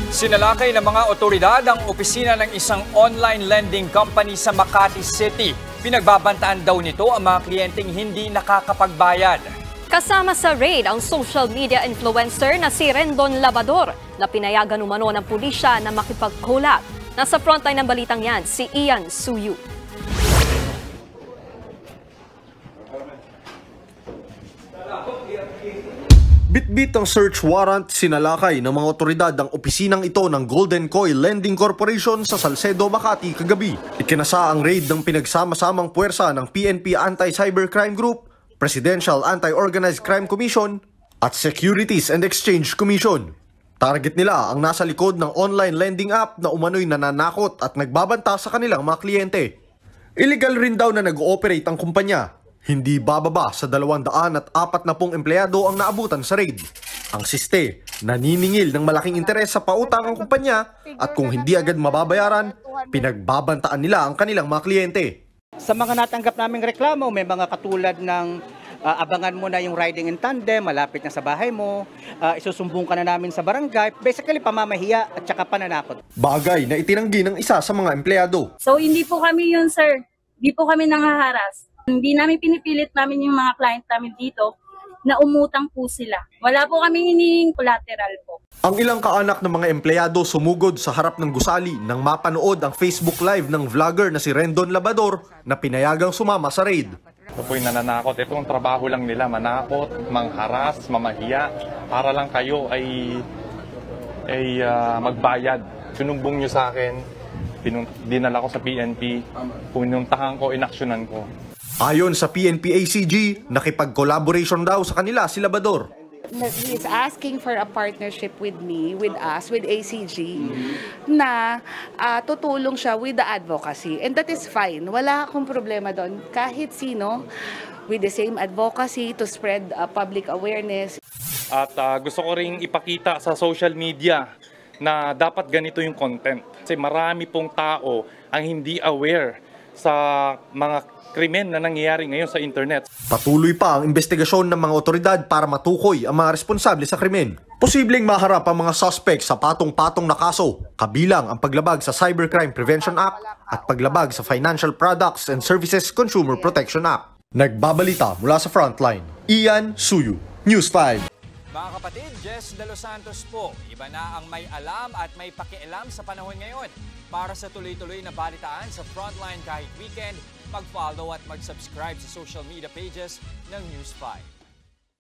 Sinalakay ng mga otoridad ang opisina ng isang online lending company sa Makati City. Pinagbabantaan daw nito ang mga kliyenteng hindi nakakapagbayad. Kasama sa raid ang social media influencer na si Rendon Labador na pinayagan umano ng pulisya na makipag-collab. Nasa frontline ng balitang yan, si Ian Suyu. Bitbit ang search warrant, sinalakay ng mga otoridad ang opisinang ito ng Golden Koi Lending Corporation sa Salcedo, Makati kagabi. Ikinasa ang raid ng pinagsama-samang puwersa ng PNP Anti-Cybercrime Group, Presidential Anti-Organized Crime Commission at Securities and Exchange Commission. Target nila ang nasa likod ng online lending app na umano'y nananakot at nagbabanta sa kanilang mga kliyente. Illegal rin daw na nag-ooperate ang kumpanya. Hindi bababa sa 240 empleyado ang naabutan sa raid. Ang siste, naniningil ng malaking interes sa pautang ang kumpanya at kung hindi agad mababayaran, pinagbabantaan nila ang kanilang mga kliyente. Sa mga natanggap naming reklamo, may mga katulad ng abangan mo na yung riding in tandem, malapit na sa bahay mo, isusumbong ka na namin sa barangay, basically pamamahiya at saka pananakot. Bagay na itinanggi ng isa sa mga empleyado. So hindi po kami yun, sir. Hindi po kami nangaharas. Hindi namin pinipilit namin yung mga client namin dito na umutang po sila. Wala po kami hinihing collateral po. Ang ilang kaanak ng mga empleyado sumugod sa harap ng gusali nang mapanood ang Facebook Live ng vlogger na si Rendon Labador na pinayagang sumama sa raid. Ito po'y nananakot. Ito ang trabaho lang nila, manakot, mangharas, mamahiya, para lang kayo ay magbayad. Sinumbong nyo sa akin, dinala ko sa PNP, pinuntahan ko, inaksyonan ko. Ayon sa PNP ACG, nakipag-collaboration daw sa kanila si Labador. He is asking for a partnership with me, with us, with ACG, na tutulong siya with the advocacy. And that is fine. Wala akong problema doon. Kahit sino, with the same advocacy to spread public awareness. At gusto ko ring ipakita sa social media na dapat ganito yung content. Kasi marami pong tao ang hindi aware sa mga krimen na nangyayari ngayon sa internet. Patuloy pa ang investigasyon ng mga otoridad para matukoy ang mga responsable sa krimen. Posibleng maharap ang mga suspect sa patong-patong na kaso, kabilang ang paglabag sa Cybercrime Prevention Act at paglabag sa Financial Products and Services Consumer Protection Act. Nagbabalita mula sa Frontline, Ian Suyu, News 5. Mga kapatid, Jess De Los Santos po. Iba na ang may alam at may pakialam sa panahon ngayon. Para sa tuloy-tuloy na balitaan sa Frontline kahit weekend, mag-follow at mag-subscribe sa social media pages ng News 5.